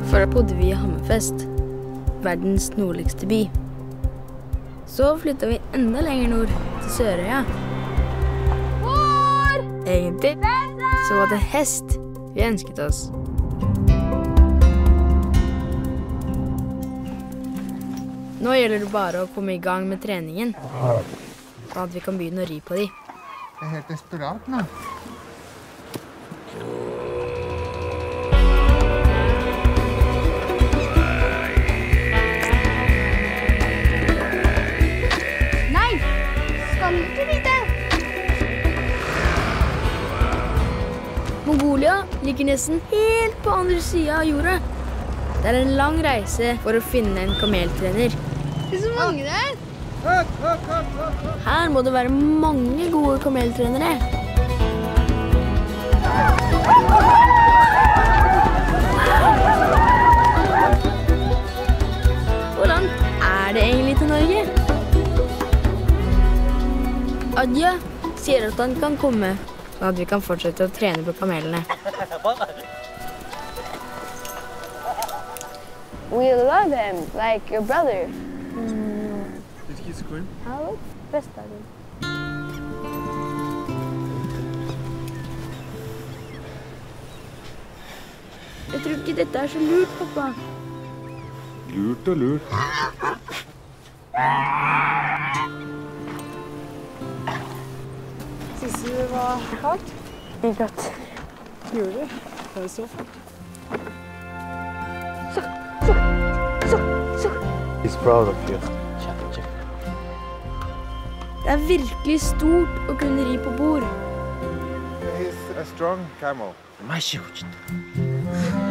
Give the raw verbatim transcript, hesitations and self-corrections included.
For bodde vi i Hammerfest, verdens nordligste by. Så flyttet vi enda lenger nord, til Sørøya. Hvor? Egentlig så var det hest vi ønsket oss. Nå gjelder det bare å komme i gang med treningen, sånn at vi kan begynne å ri på de. Jeg er helt desperat nå. Nei! Skal ikke vite! Mongolia ligger nesten helt på andre siden av jorda. Det er en lang reise for å finne en kameltrener. Det er så mange der! Her må det være mange gode kameltrenere. Hvor langt er det egentlig til Norge? Adja sier at han kan komme, sånn at vi kan fortsette å trene på kamelene. We love him, like your brother. Did he scream? How best of him? Jeg tror ikke dette er så lurt, pappa. Lurt og lurt. Synes du det var hardt? Ikke godt. Gjorde du? Det var så fort. Så, så, så, så. He's proud of you. Det er virkelig stort å kunne ri på bord. He's a strong camel. My shoes.